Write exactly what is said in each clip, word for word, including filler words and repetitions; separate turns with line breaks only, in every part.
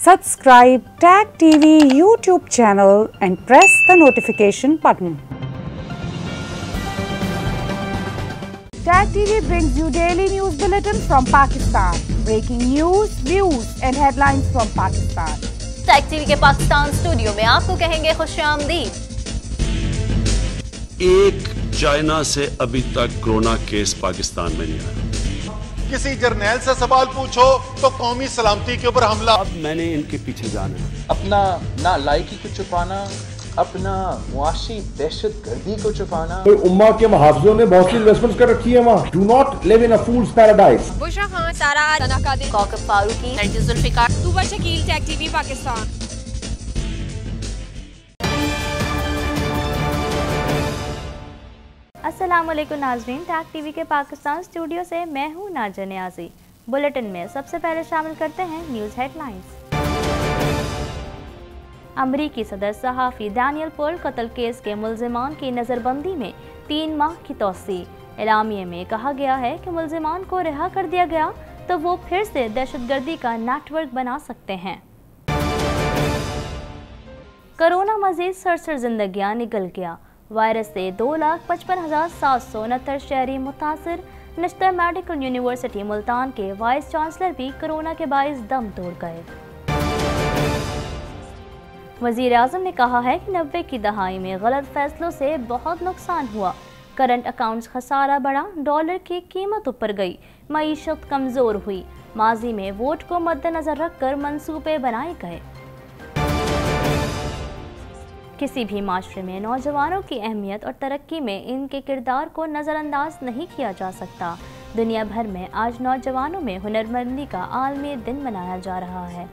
Subscribe Tag T V YouTube channel and press the notification button. Tag T V brings you daily news bulletin from Pakistan. Breaking news, views and headlines from Pakistan.
Tag T V के Pakistan studio में आपको कहेंगे खुशामदीद।
एक China से अभी तक corona case Pakistan में नहीं आया।
किसी जर्नैल से सवाल पूछो तो कौमी सलामती के ऊपर हमला।
अब मैंने इनके पीछे जाना है।
अपना नालायकी को छुपाना, अपना मुआशी दहशत गर्दी को छुपाना।
तो उम्मा के मुहाफिजों ने बहुत सी इन्वेस्टमेंट्स कर रखी है वहाँ। Do not live in a fool's paradise.
Bushra Khan, Sara तनाकादिर, कौकब फारूकी, नरगिस जुल्फिकार, तुबा शकील, टैग टीवी पाकिस्तान।
अस्सलामुअलैकुम नाज़रीन, टैग टीवी के पाकिस्तान स्टूडियो से मैं हूं नाज़र नियाज़ी। बुलेटिन में सबसे पहले शामिल करते हैं न्यूज़ हेडलाइंस। अमरीकी सदर सहाफ़ी डैनियल पर्ल कत्ल केस के मुल्ज़िमान की नज़रबंदी में तीन माह की तौसी। एलामिये में कहा गया है कि मुल्ज़िमान को रिहा कर दिया गया तो वो फिर से दहशतगर्दी का नेटवर्क बना सकते हैं। कोरोना मज़ीद सरसर जिंदगियां निकल गया। वायरस से दो लाख पचपन हजार सात सौ उनहत्तर शहरी मुतासर। नश्तर मेडिकल यूनिवर्सिटी मुल्तान के वाइस चांसलर भी कोरोना के बाइस दम तोड़ गए। वज़ीर आज़म ने कहा है कि नब्बे की दहाई में गलत फैसलों से बहुत नुकसान हुआ। करंट अकाउंट्स खसारा बढ़ा, डॉलर की कीमत ऊपर गई, मईशत कमज़ोर हुई। माजी में वोट को मद्देनजर रखकर मंसूबे बनाए गए। किसी भी माशरे में नौजवानों की अहमियत और तरक्की में इनके किरदार को नज़रअंदाज नहीं किया जा सकता। दुनिया भर में आज नौजवानों में हुनरमंदी का आलमी दिन मनाया जा रहा है।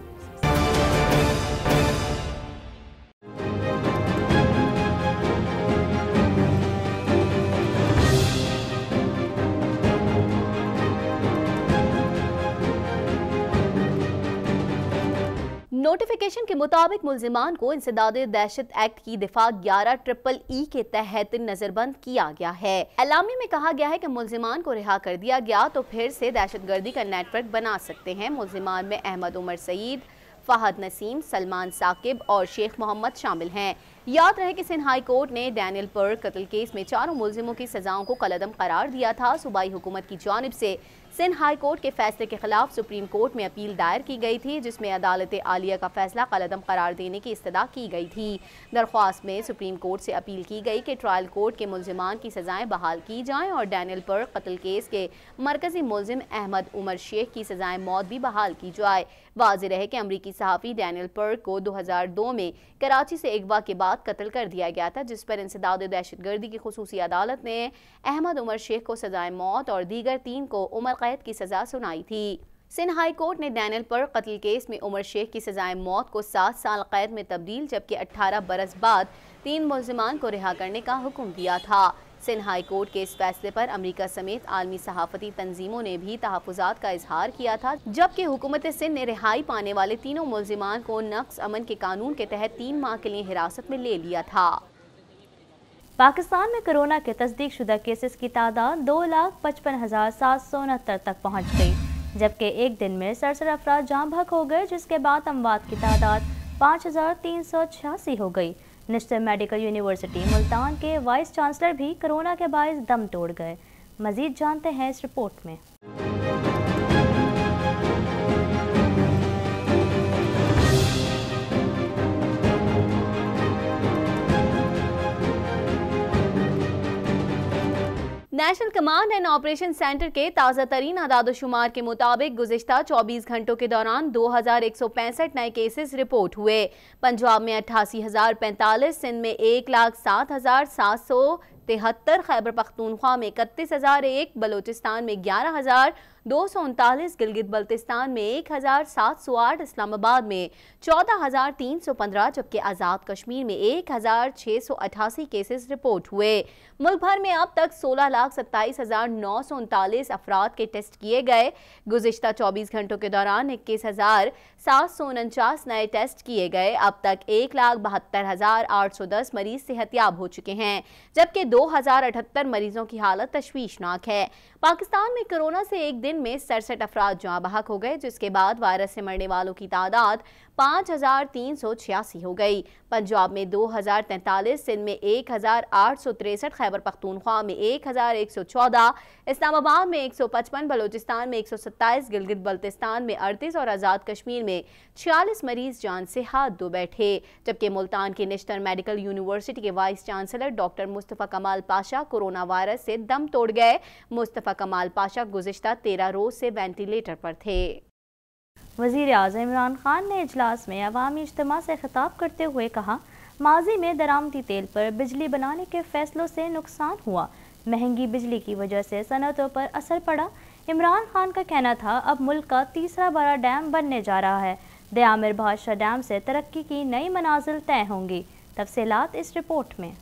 नोटिफिकेशन के मुताबिक मुल्जिमान को इंसदादे दहशत एक्ट की दिफा ग्यारह ट्रिपल ई के तहत नजरबंद किया गया है। एलामी में कहा गया है कि मुल्जिमान को रिहा कर दिया गया तो फिर से दहशतगर्दी का नेटवर्क बना सकते हैं। मुल्जिमान में अहमद उमर सईद, फहद नसीम, सलमान साकिब और शेख मोहम्मद शामिल हैं। याद रहे कि सिंध हाई कोर्ट ने डैनियल पर्ल कत्ल केस में चारों मुल्जिमों की सजाओं को कलअदम करार दिया था। सूबाई हुकूमत की जानिब से सिंध हाई कोर्ट के फैसले के खिलाफ सुप्रीम कोर्ट में अपील दायर की गई थी, जिसमें अदालत आलिया का फैसला कलअदम करार देने की इस्तदा की गई थी। दरख्वास्त में सुप्रीम कोर्ट से अपील की गई कि ट्रायल कोर्ट के मुल्जिमान की सजाएं बहाल की जाएं और डैनियल पर्ल कत्ल केस के मरकजी मुल्जिम अहमद उमर शेख की सजाएं मौत भी बहाल की जाए। वाज़ेह रहे कि अमरीकी सहाफ़ी डैनियल पर्ल को दो हज़ार दो में कराची से अगवा के बाद कत्ल कर दिया गया था, जिस पर इंसदाद दहशतगर्दी की खुसूसी अदालत ने अहमद उमर शेख को सजाए मौत और दीगर तीन को उम्र कैद की सजा सुनाई थी। सिंध हाई कोर्ट ने डैनियल पर्ल कत्ल केस में उमर शेख की सजाए मौत को सात साल कैद में तब्दील जबकि अठारह बरस बाद तीन मुल्जिमान को रिहा करने का हुक्म दिया था। सिंध हाई कोर्ट के इस फैसले पर अमेरिका समेत आलमी सहाफती तंजीमों ने भी तहफ़्फ़ुज़ात का इजहार किया था, जबकि हुकूमत सिंध ने रिहाई पाने वाले तीनों मुल्जिमान को नक्स अमन के कानून के तहत तीन माह के लिए हिरासत में ले लिया था।
पाकिस्तान में कोरोना के तस्दीक शुदा केसेस की तादाद दो लाख पचपन हजार सात सौ उनहत्तर तक पहुँच गई, जबकि एक दिन में सड़सठ अफराद जाँ बहक हो गए, जिसके बाद अमवात की तादाद पाँच हजार तीन सौ छियासी हो गई। नश्तर मेडिकल यूनिवर्सिटी मुल्तान के वाइस चांसलर भी कोरोना के बाइस दम तोड़ गए। मजीद जानते हैं इस रिपोर्ट में।
National command and operation centre के ताज़ा तरीन आदादोशुमार के मुताबिक गुज़िश्ता चौबीस घंटों के दौरान दो हजार एक सौ पैंसठ नए केसेस रिपोर्ट हुए। पंजाब में अट्ठासी हजार पैंतालीस, सिंध में एक लाख सात हजार सात सौ तिहत्तर, खैबर पख्तूनख्वा में इकतीस हजार एक, बलोचिस्तान में ग्यारह हजार दो सौ उनतालीस, गिलगित बल्तिस्तान में एक हजार सात सौ आठ, इस्लामाबाद में चौदह हजार तीन सौ पंद्रह जबकि आज़ाद कश्मीर में एक हजार छः सौ अठासी केसेस रिपोर्ट हुए। मुल्क भर में अब तक सोलह लाख सत्ताईस हजार नौ सौ उनतालीस अफराद के टेस्ट किए गए। गुज़िश्ता चौबीस घंटों के दौरान इक्कीस हजार सात सौ उनचास नए टेस्ट किए गए। अब तक एक लाख बहत्तर हजार आठ सौ दस मरीज सेहतियाब हो चुके हैं, जबकि दो हजार अठहत्तर मरीजों की हालत तशवीशनाक है। पाकिस्तान में कोरोना से एक दिन दिन में सड़सठ अफराद जहाँ बहक हो गए, जिसके बाद वायरस से मरने वालों की तादाद पाँच हजार तीन सौ छियासी हो गई। पंजाब में दो हजार तैंतालीस, सिंध में एक हजार आठ सौ तिरसठ, खैबर पख्तूनख्वा में एक हजार एक सौ चौदह, इस्लामाबाद में एक सौ पचपन, बलूचिस्तान में एक सौ सत्ताईस, गिलगित बल्तिस्तान में अड़तीस और आज़ाद कश्मीर में छियालीस मरीज जान से हाथ धो बैठे। जबकि मुल्तान के नेशनल मेडिकल यूनिवर्सिटी के vice chancellor doctor Mustafa Kamal Pasha corona virus से दम तोड़ गए। मुस्तफ़ा कमाल पाशा गुज़िश्ता तेरह रोज से वेंटिलेटर पर थे।
वज़ीर आज़म इमरान खान ने इजलास में अवामी इज्तिमा से खिताब करते हुए कहा, माजी में दरामदी तेल पर बिजली बनाने के फैसलों से नुकसान हुआ, महंगी बिजली की वजह से सनअतों पर असर पड़ा। इमरान खान का कहना था, अब मुल्क का तीसरा बड़ा डैम बनने जा रहा है। दयामिर भाषा डैम से तरक्की की नई मनाजिल तय होंगी। तफसीलात इस रिपोर्ट में।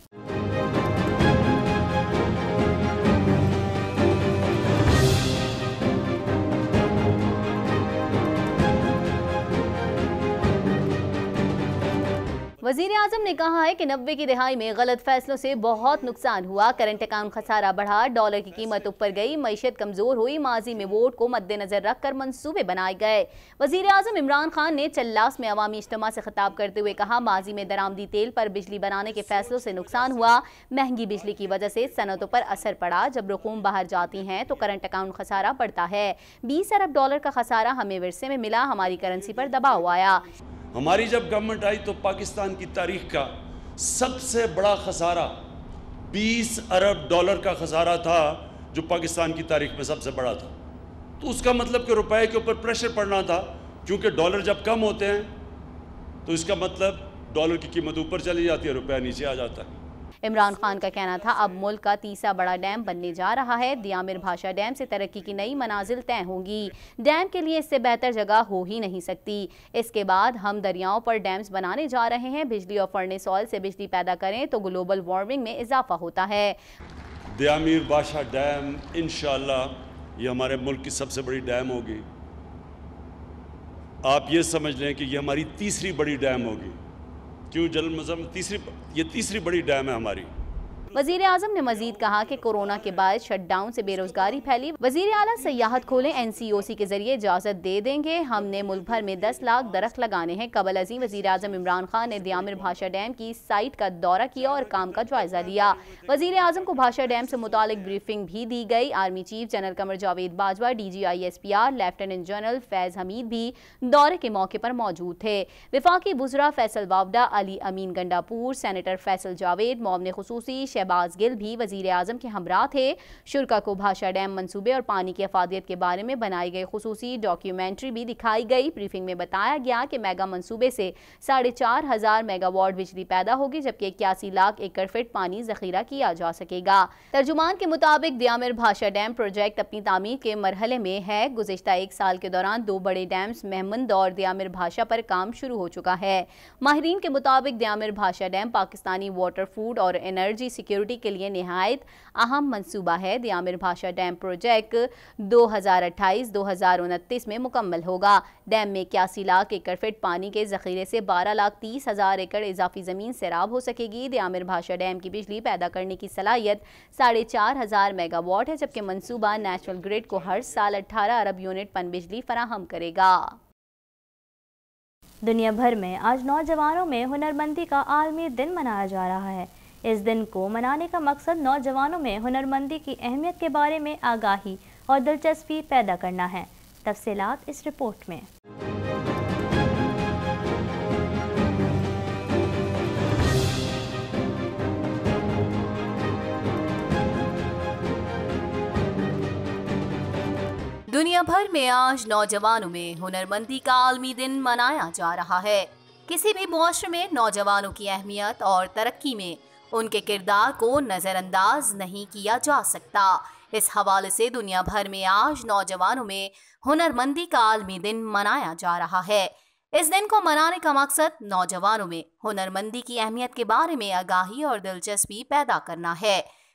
वज़ीर आज़म ने कहा है कि नब्बे की दिहाई में गलत फैसलों से बहुत नुकसान हुआ, करंट अकाउंट खसारा बढ़ा, डॉलर की कीमत ऊपर गई, मईशत कमजोर हुई, माजी में वोट को मद्देनजर रखकर मंसूबे बनाए गए। वज़ीर आज़म इमरान खान ने चल्लास में अवामी इज्तिमा से खिताब करते हुए कहा, माजी में दरामदी तेल पर बिजली बनाने के फैसलों से नुकसान हुआ, महंगी बिजली की वजह से सनअतों पर असर पड़ा। जब रकूम बाहर जाती हैं तो करंट अकाउंट खसारा बढ़ता है। बीस अरब डॉलर का खसारा हमें विरसे में मिला, हमारी करेंसी पर दबाव आया।
हमारी जब गवर्नमेंट आई तो पाकिस्तान की तारीख का सबसे बड़ा खसारा बीस अरब डॉलर का खसारा था, जो पाकिस्तान की तारीख में सबसे बड़ा था। तो उसका मतलब कि रुपए के ऊपर प्रेशर पड़ना था, क्योंकि डॉलर जब कम होते हैं तो इसका मतलब डॉलर की कीमत ऊपर चली जाती है, रुपया नीचे आ जाता है।
इमरान खान का कहना था, अब मुल्क का तीसरा बड़ा डैम बनने जा रहा है। दयामिर भाषा डैम से तरक्की की नई मनाजिल तय होंगी। डैम के लिए इससे बेहतर जगह हो ही नहीं सकती। इसके बाद हम दरियाओं पर डैम्स बनाने जा रहे हैं। बिजली और फर्नेस ऑयल से बिजली पैदा करें तो ग्लोबल वार्मिंग में इजाफा होता है।
दयामिर भाषा डैम इंशाअल्लाह ये हमारे मुल्क की सबसे बड़ी डैम होगी। आप ये समझ लें कि ये हमारी तीसरी बड़ी डैम होगी। क्यों जल मजम तीसरी ये तीसरी बड़ी डैम है हमारी।
वज़ीर आज़म ने मजीद कहा कि कोरोना के बाद शटडाउन से बेरोजगारी फैली। वज़ीर आला सयाहत खोलें, एन सी ओ सी के जरिए इजाज़त दे देंगे। हमने मुल्क भर में दस लाख दरख्त लगाने हैं। कबल अजीम वज़ीर आज़म इमरान खान ने दयामिर भाषा डैम की साइट का दौरा किया और काम का जायजा लिया। वज़ीर आज़म को भाषा डैम से मुतालिक ब्रीफिंग भी दी गई। Army chief general Qamar Javed Bajwa, D G I S P R lieutenant general Faiz Hameed भी दौरे के मौके पर मौजूद थे। विफाकी बुज़रा फैसल वावडा, अली अमीन गंडापुर, सेनेटर फैसल जावेद, मौमन खुसूसी शहबाज गिल भी वज़ीर आज़म के हमरा थे। शुरा को भाषा डैम मंसूबे और पानी की अफादियत के बारे में बनाई गई खुसूसी डॉक्यूमेंट्री भी दिखाई गई। ब्रीफिंग में बताया गया कि मेगा मंसूबे से साढ़े चार हजार मेगावाट बिजली पैदा होगी, जबकि इक्यासी लाख एकड़ फीट पानी जखीरा किया जा सकेगा। तर्जुमान के मुताबिक दयामिर भाषा डैम प्रोजेक्ट अपनी तामीर के मरहले में है। गुज़िश्ता एक साल के दौरान दो बड़े डैम्स महमंद और दयामिर भाषा पर काम शुरू हो चुका है। माहिरीन के मुताबिक Diamer Bhasha dam Pakistani water, food और एनर्जी सिक्योरिटी के लिए निहायत अहम मंसूबा है। दयामिर भाषा डैम प्रोजेक्ट दो हज़ार अट्ठाईस दो हज़ार उनतीस में मुकम्मल होगा। डैम में इक्यासी लाख एकड़ फीट पानी के जखीरे से बारह लाख तीस हजार एकड़ इजाफी जमीन सैराब हो सकेगी। दयामिर भाषा डैम की बिजली पैदा करने की सलाहियत साढ़े चार हजार मेगावाट है, जबकि मंसूबा नेशनल ग्रिड को हर साल अठारह अरब यूनिट पन बिजली फराहम करेगा।
दुनिया भर में आज नौजवानों में हुनरमंदी का आलमी दिन मनाया जा रहा है। इस दिन को मनाने का मकसद नौजवानों में हुनरमंदी की अहमियत के बारे में आगाही और दिलचस्पी पैदा करना है। तफसीलात इस रिपोर्ट में।
दुनिया भर में आज नौजवानों में हुनरमंदी का आलमी दिन मनाया जा रहा है। किसी भी मुआशरे में नौजवानों की अहमियत और तरक्की में उनके किरदार को नज़रअंदाज नहीं किया जा सकता। इस हवाले से दुनिया भर में आज नौजवानों में हुनरमंदी का आलमी दिन मनाया जा रहा है। इस दिन को मनाने का मकसद नौजवानों में हुनरमंदी की अहमियत के बारे में आगाही और दिलचस्पी पैदा करना है।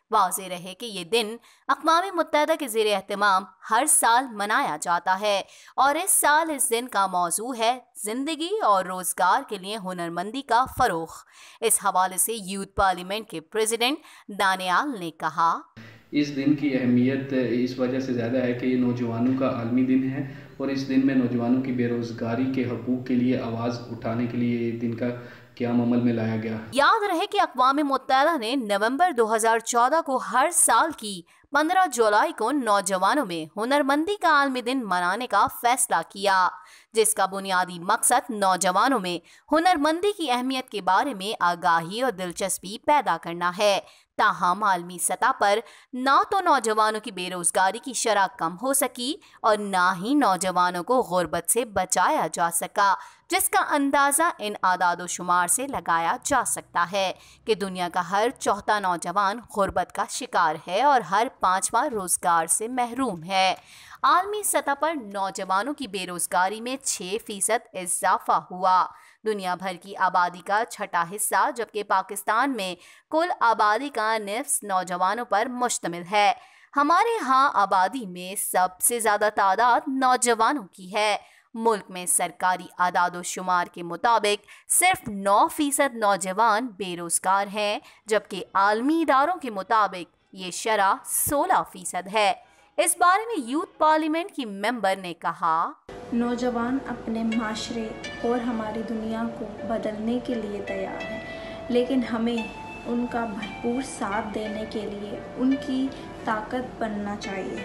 वाज़ेह रहे कि ये दिन अक़वाम मुत्तहिदा के ज़ेर एहतमाम हर साल मनाया जाता है और इस साल इस दिन का मौजू है जिंदगी और रोजगार के लिए हुनरमंदी का फरोग़। इस हवाले से यूथ पार्लियामेंट के प्रेसिडेंट दानियाल ने कहा,
इस दिन की अहमियत इस वजह से ज़्यादा है कि ये नौजवानों का आलमी दिन है और इस दिन में नौजवानों की बेरोज़गारी के हकूक़ के लिए आवाज़ उठाने के लिए दिन का क़याम अमल में लाया गया।
याद रहे कि अक़वाम मुत्तहिदा ने नवंबर दो हज़ार चौदह को हर साल की पंद्रह जुलाई को नौजवानों में हुनरमंदी का आलमी दिन मनाने का फैसला किया, जिसका बुनियादी मकसद नौजवानों में हुनरमंदी की अहमियत के बारे में आगाही और दिलचस्पी पैदा करना है। ताहम आलमी सतह पर ना तो नौजवानों की बेरोजगारी की शरह कम हो सकी और ना ही नौजवानों को गुर्बत से बचाया जा सका, जिसका अंदाज़ा इन आदादो शुमार से लगाया जा सकता है कि दुनिया का हर चौथा नौजवान गुर्बत का शिकार है और हर पांचवा रोजगार से महरूम है। आलमी सतह पर नौजवानों की बेरोजगारी में छः फीसद इजाफा हुआ। दुनिया भर की आबादी का छठा हिस्सा जबकि पाकिस्तान में कुल आबादी का निफ्स नौजवानों पर मुश्तमिल है। हमारे यहाँ आबादी में सबसे ज़्यादा तादाद नौजवानों की है। मुल्क में सरकारी आदादो शुमार के मुताबिक सिर्फ नौ फीसद नौजवान बेरोजगार हैं, जबकि आलमी इदारों के मुताबिक ये शरह सोलह फीसद है। इस बारे में यूथ पार्लियामेंट की मेंबर ने कहा,
नौजवान अपने माशरे और हमारी दुनिया को बदलने के लिए तैयार हैं, लेकिन हमें उनका भरपूर साथ देने के लिए उनकी ताकत बनना चाहिए।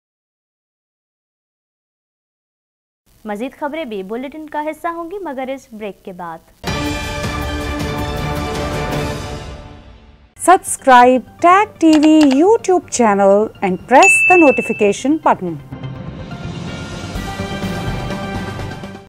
मज़ीद खबरें भी बुलेटिन का हिस्सा होंगी, मगर इस ब्रेक के बाद।
Subscribe Tag T V YouTube channel and press the notification button.